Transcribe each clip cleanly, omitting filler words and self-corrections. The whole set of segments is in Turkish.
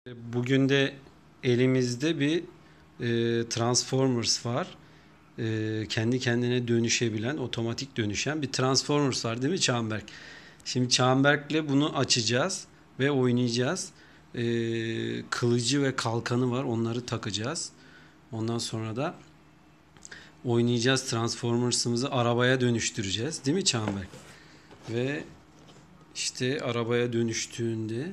Bugün de elimizde bir Transformers var. Kendi kendine dönüşebilen, otomatik dönüşen bir Transformers var değil mi Çağanberk? Şimdi Çağanberk'le bunu açacağız ve oynayacağız. Kılıcı ve kalkanı var, onları takacağız. Ondan sonra da oynayacağız. Transformers'ımızı arabaya dönüştüreceğiz değil mi Çağanberk? Ve işte arabaya dönüştüğünde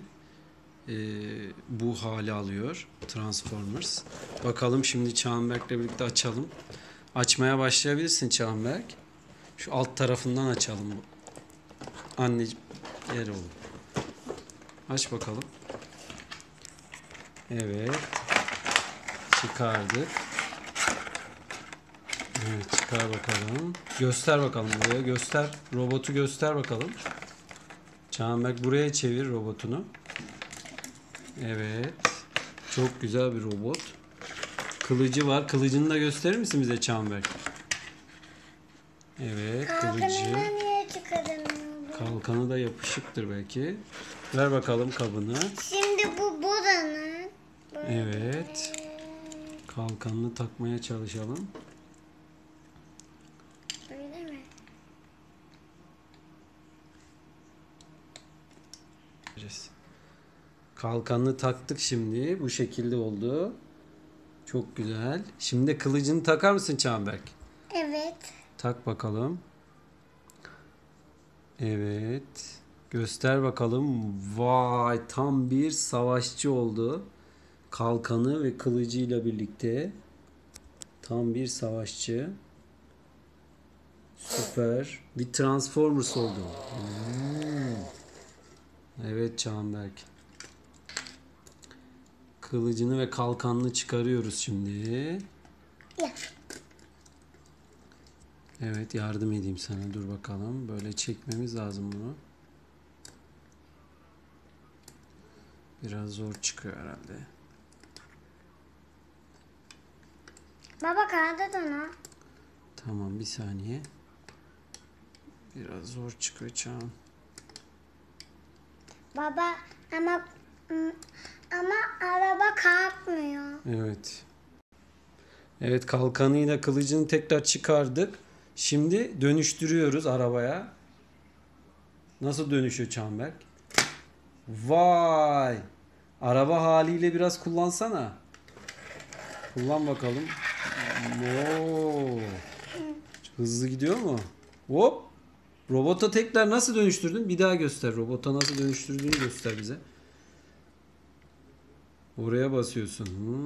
bu hale alıyor Transformers. Bakalım şimdi Çağanberk'le birlikte açalım. Açmaya başlayabilirsin Çağanberk. Şu alt tarafından açalım. Anneciğim yer oğlum. Aç bakalım. Evet. Çıkardık. Evet, çıkar bakalım. Göster bakalım buraya. Göster. Robotu göster bakalım. Çağanberk buraya çevir robotunu. Evet. Çok güzel bir robot. Kılıcı var. Kılıcını da gösterir misin bize Çağanberk? Evet, kılıcı. Niye çıkaramıyorum? Kalkanı da yapışıktır belki. Ver bakalım kabını. Şimdi bu buranın. Evet. Kalkanını takmaya çalışalım. Öyle mi? Kalkanını taktık şimdi. Bu şekilde oldu. Çok güzel. Şimdi kılıcını takar mısın Çağanberk? Evet. Tak bakalım. Evet. Göster bakalım. Vay, tam bir savaşçı oldu. Kalkanı ve kılıcıyla birlikte. Tam bir savaşçı. Süper. Bir Transformers oldu. Evet Çağanberk. Kılıcını ve kalkanını çıkarıyoruz şimdi. Ya. Evet, yardım edeyim sana. Dur bakalım. Böyle çekmemiz lazım bunu. Biraz zor çıkıyor herhalde. Baba kaldır onu. Tamam, bir saniye. Biraz zor çıkıyor Çağan. Baba ama araba kalkmıyor. Evet. Evet, kalkanıyla kılıcını tekrar çıkardık. Şimdi dönüştürüyoruz arabaya. Nasıl dönüşüyor Çağanberk? Vay! Araba haliyle biraz kullansana. Kullan bakalım. Oo. Hızlı gidiyor mu? Hop! Robota tekrar nasıl dönüştürdün? Bir daha göster. Robota nasıl dönüştürdüğünü göster bize. Oraya basıyorsun.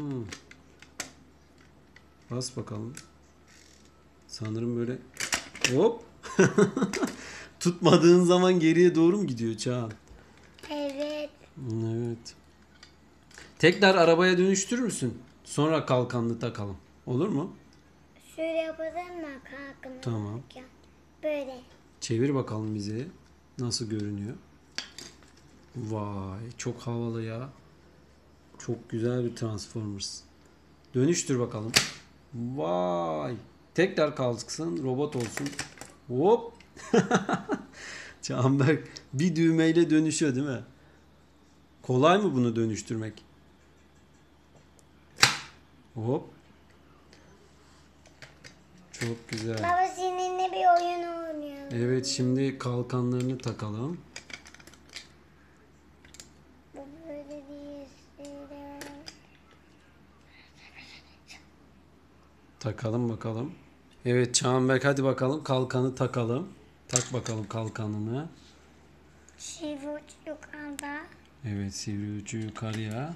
Bas bakalım. Sanırım böyle hop. Tutmadığın zaman geriye doğru mu gidiyor Çağan? Evet. Evet. Tekrar arabaya dönüştürür müsün? Sonra kalkanlı takalım. Olur mu? Şöyle yapalım mı kalkını? Tamam. Böyle. Çevir bakalım bize. Nasıl görünüyor? Vay, çok havalı ya. Çok güzel bir Transformers. Dönüştür bakalım. Vay. Tekrar kalksın, robot olsun. Hop. Çağanberk bir düğmeyle dönüşüyor değil mi? Kolay mı bunu dönüştürmek? Hop. Çok güzel. Baba seninle bir oyun oynuyor. Evet, şimdi kalkanlarını takalım. Bu böyle değil. Takalım bakalım. Evet Çağanberk, hadi bakalım kalkanı takalım. Tak bakalım kalkanını. Sivri uç yukarıda. Evet, sivri ucu yukarıya.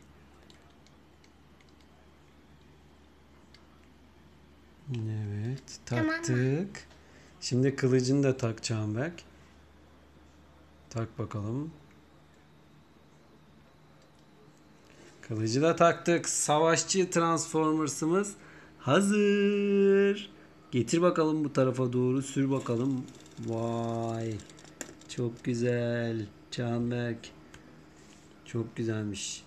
Evet, taktık. Tamam. Şimdi kılıcını da tak Çağanberk. Tak bakalım. Kılıcı da taktık. Savaşçı Transformers'ımız hazır. Getir bakalım bu tarafa doğru, sür bakalım. Vay. Çok güzel. Çağanberk. Çok güzelmiş.